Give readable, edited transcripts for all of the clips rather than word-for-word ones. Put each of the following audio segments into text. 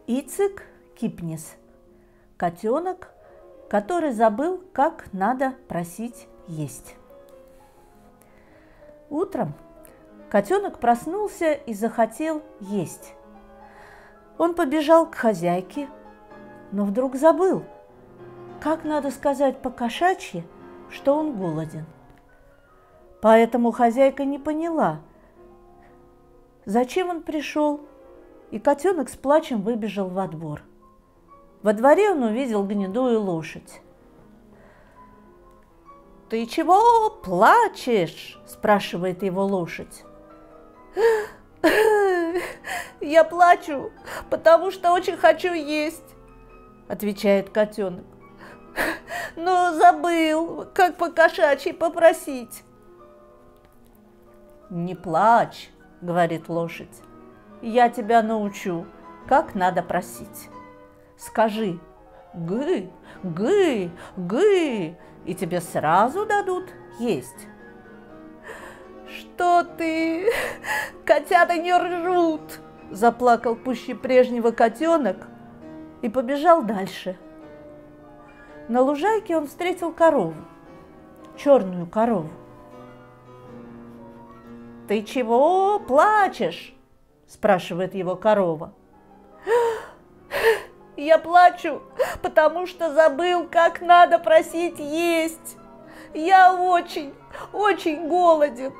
Ицик Кипнис. Котенок, который забыл, как надо просить есть. Утром котенок проснулся и захотел есть. Он побежал к хозяйке, но вдруг забыл, как надо сказать по-кошачьи, что он голоден. Поэтому хозяйка не поняла, зачем он пришел, и котенок с плачем выбежал во двор. Во дворе он увидел гнедую лошадь. «Ты чего плачешь?» – спрашивает его лошадь. «Я плачу, потому что очень хочу есть», – отвечает котенок. «Но забыл, как по-кошачьи попросить». «Не плачь», – говорит лошадь, – «я тебя научу, как надо просить. Скажи «гы, гы, гы», и тебе сразу дадут есть». «Что ты? Котята не ржут!» – заплакал пуще прежнего котенок и побежал дальше. На лужайке он встретил корову, черную корову. «Ты чего плачешь?» – спрашивает его корова. «Я плачу, потому что забыл, как надо просить есть. Я очень, очень голоден».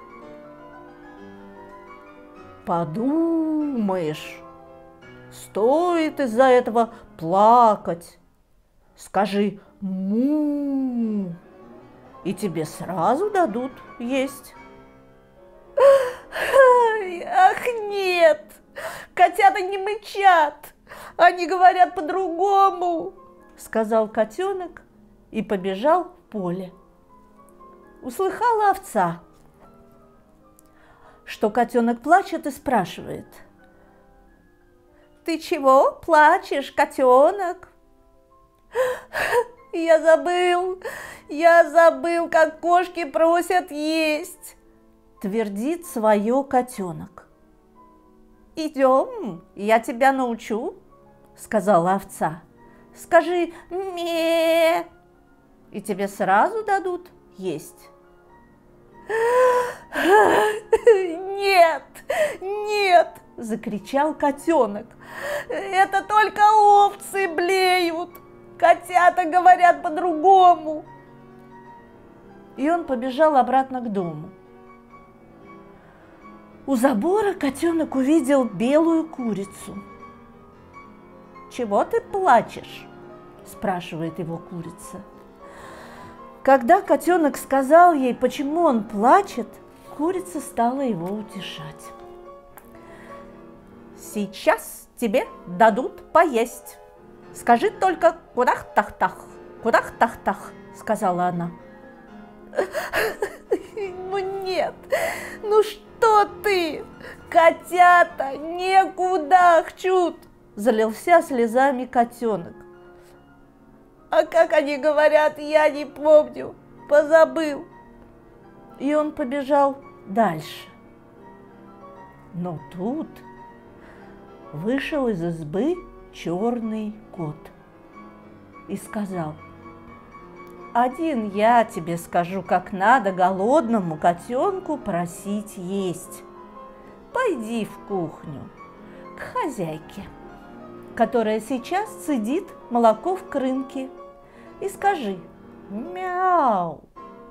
«Подумаешь, стоит из-за этого плакать. Скажи «му», и тебе сразу дадут есть». «Ах, нет! Котята не мычат! Они говорят по-другому!» – сказал котенок и побежал в поле. Услыхала овца, что котенок плачет, и спрашивает: «Ты чего плачешь, котенок?» Я забыл, как кошки просят есть», – твердит свое котенок. «Идем, я тебя научу», – сказала овца. «Скажи «ме», и тебе сразу дадут есть». «Нет, нет!» – закричал котенок. «Это только овцы блеют, котята говорят по-другому». И он побежал обратно к дому. У забора котенок увидел белую курицу. «Чего ты плачешь?» – спрашивает его курица. Когда котенок сказал ей, почему он плачет, курица стала его утешать. «Сейчас тебе дадут поесть. Скажи только «кудах-тах-тах, кудах-тах-тах», – сказала она. «Ну нет, ну что ты? Котята не кудахчут!» – залился слезами котенок. «А как они говорят, я не помню, позабыл». И он побежал дальше. Но тут вышел из избы черный кот и сказал: «Один я тебе скажу, как надо голодному котенку просить есть. Пойди в кухню к хозяйке, которая сейчас цедит молоко в крынке, и скажи «мяу».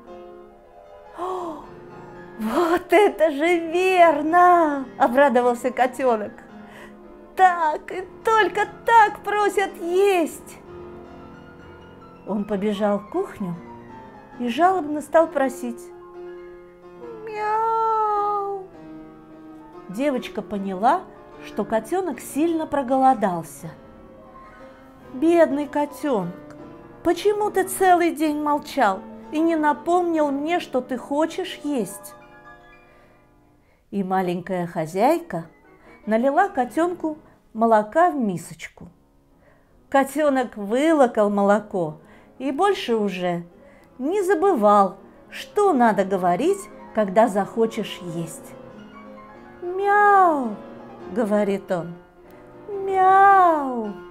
«О, вот это же верно!» – обрадовался котенок. «Так и только так просят есть!» Он побежал в кухню и жалобно стал просить «мяу». Девочка поняла, что котенок сильно проголодался. «Бедный котенок, почему ты целый день молчал и не напомнил мне, что ты хочешь есть?» И маленькая хозяйка налила котенку молока в мисочку. Котенок вылокал молоко и больше уже не забывал, что надо говорить, когда захочешь есть. «Мяу», — говорит он, «мяу». Вау!